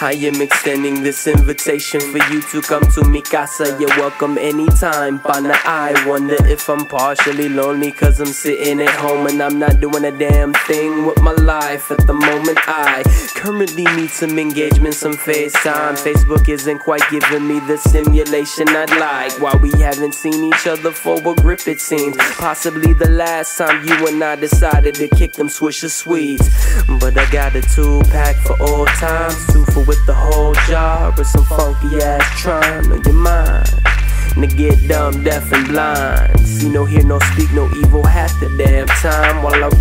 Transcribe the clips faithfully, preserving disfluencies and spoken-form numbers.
I am extending this invitation for you to come to mi casa. You're welcome anytime, pana. I wonder if I'm partially lonely cause I'm sitting at home and I'm not doing a damn thing with my life at the moment. I currently need some engagement, some FaceTime. Facebook isn't quite giving me the stimulation I'd like. While we haven't seen each other for a grip it seems. Possibly the last time you and I decided to kick them Swisher Sweets. But I got a two pack for all times, two for with the whole jar with some funky ass trying on your mind. To get dumb, deaf and blind, see no hear no speak no evil half the damn time while I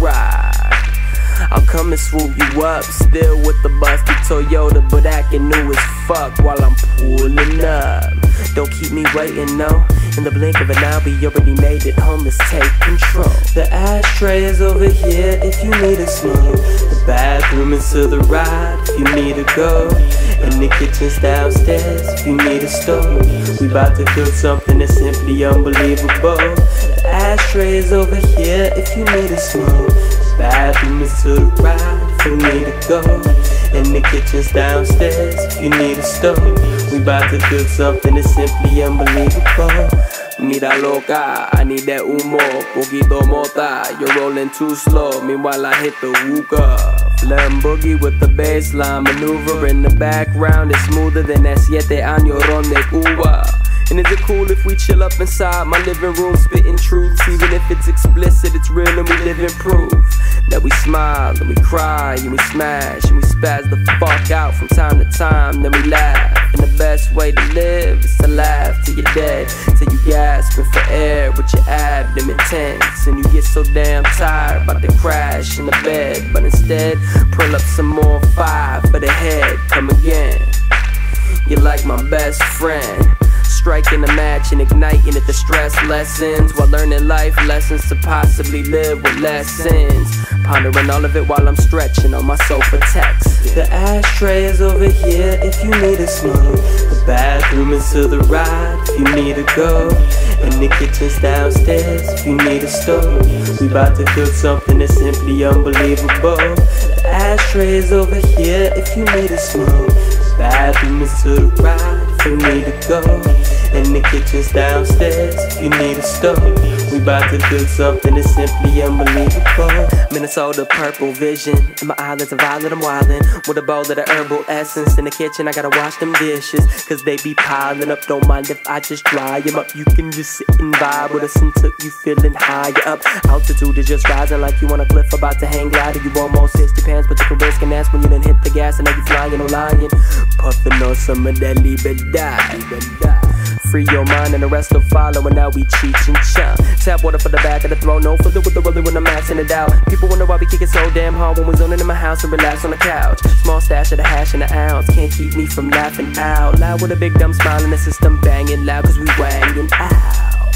ride. I'll come and swoop you up, still with the busted Toyota, but acting new as fuck while I'm pulling up. Don't keep me waiting, no. In the blink of an eye, we already made it home, let's take control. The ashtray is over here if you need a smoke. The bathroom is to the right if you need to go. And the kitchen's downstairs if you need a stove. We about to cook something that's simply unbelievable. The ashtray is over here if you need a smoke. The bathroom is to the right if you need to go. And the kitchen's downstairs if you need a stove. We about to cook something that's simply unbelievable. Mira loca, I need that humo, poquito mota. You're rolling too slow, meanwhile I hit the hookah. Flam boogie with the baseline maneuver in the background is smoother than that siete años ron de Cuba. And is it cool if we chill up inside my living room spitting truths? Even if it's explicit, it's real and we live in proof that we smile and we cry and we smash and we spaz the fuck out from time to time, then we laugh. And the best way to live is to laugh till you're dead, till you gasping for air with your abdomen tense, and you get so damn tired about to crash in the bed. But instead, pull up some more fire for the head, come again. You're like my best friend, striking a match and igniting at the stress lessons, while learning life lessons to possibly live with less sins. Pondering all of it while I'm stretching on my sofa text. The ashtray is over here if you need a smoke. The bathroom is to the right if you need to go. And the kitchen's downstairs if you need a stove. We about to cook something that's simply unbelievable. The ashtray is over here if you need a smoke. The bathroom is to the right if you need to go. And the kitchen's downstairs if you need a stove. We about to cook something that's simply unbelievable. Minnesota purple vision, in my eyelids are violet, I'm wildin'. With a bowl of the herbal essence in the kitchen, I gotta wash them dishes, cause they be piling up. Don't mind if I just dry them up. You can just sit and vibe with us until you feeling higher up. Altitude is just rising like you on a cliff about to hang glider. You almost sixty pounds, but you can risk, and that's when you done hit the gas and now you flying, no lying. Puffin' on some of that libertad. Free your mind and the rest will follow, and now we cheech and chomp. Tap water for the back of the throat, no further with the rolling when I'm maxing it out. People wonder why we kick it so damn hard when we're zoning in my house and relax on the couch. Small stash of the hash and the ounce can't keep me from laughing out loud with a big dumb smile in the system banging loud, cause we wangin' out.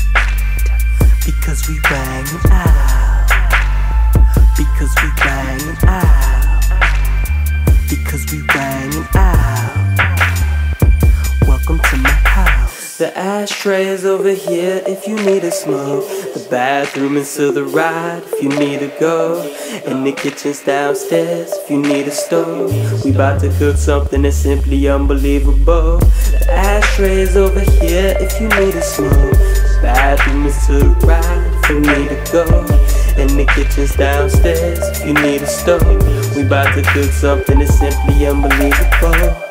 Because we wangin' out. Because we wangin' out. Because we wangin' out. Welcome to my house. The ashtray is over here if you need a smoke. The bathroom is to the right if you need to go. And the kitchen's downstairs if you need a stove. We about to cook something that's simply unbelievable. The ashtray is over here if you need a smoke. The bathroom is to the right if you need to go. And the kitchen's downstairs if you need a stove. We about to cook something that's simply unbelievable.